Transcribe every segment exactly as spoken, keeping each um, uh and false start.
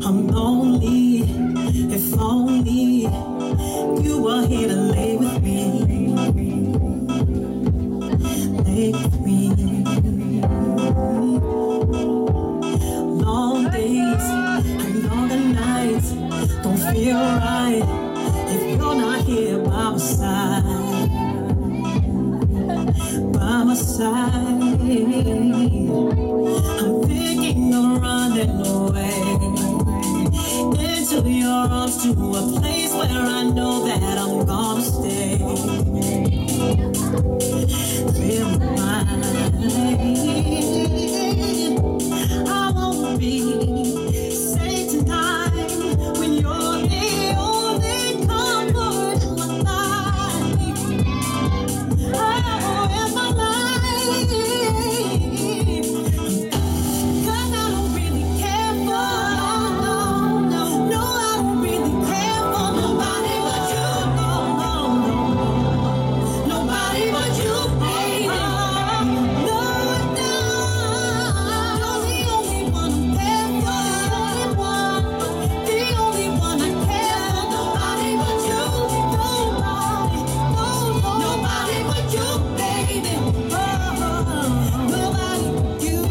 I'm lonely. If only you were here to lay with me, lay with me. Long days and longer nights don't feel right if you're not here by my side, by my side. I'm thinking of running away into your arms, to a place where I know that I'm gonna stay. Feel mine. I won't be safe tonight when you're the only comfort in my life. Oh, in my life. 'Cause I don't really care for, no, no, no, I don't really care for nobody but you. No, no, no, nobody but you, baby. No, no, you're the only one I care for, the only one, the only one I care for. Nobody but you, nobody, no, nobody but you, baby. Oh, nobody but you.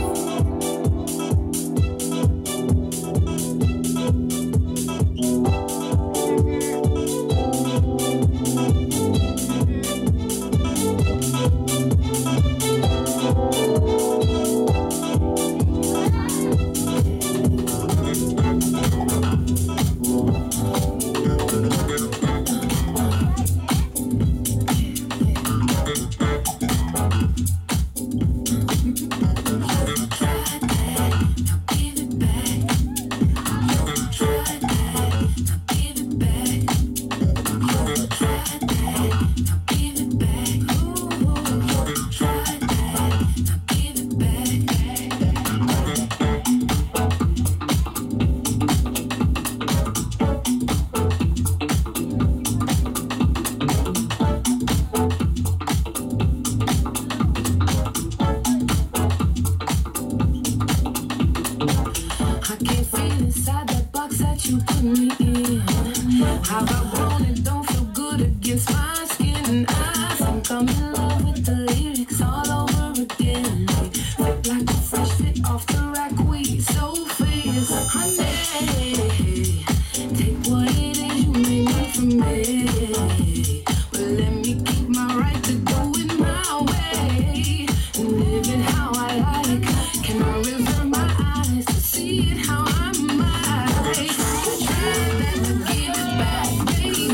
I can't feel inside that box that you put me in. How I roll it don't feel good against my skin, and I think I'm in love with the lyrics all over again. They fit like a fresh fit off the rack, we so fierce. Honey, take what it is you may need from me, but let me keep my right to do it my way and live it how I like. Can I reserve my eyes to see it how I might? Try that to give it back, baby.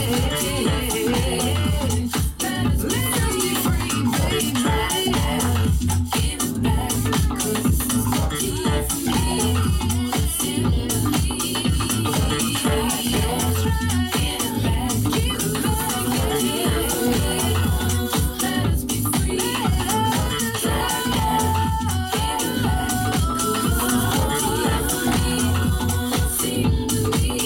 Let us let me free, baby. Give it back, 'cause this is what you need from me. It's in me. Try that, give it back, give it back, what you need from me. Let us be free. Try that, give it back, 'cause this is what you need from me. Seem to me.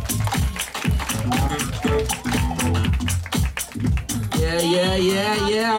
Yeah, yeah, yeah, yeah.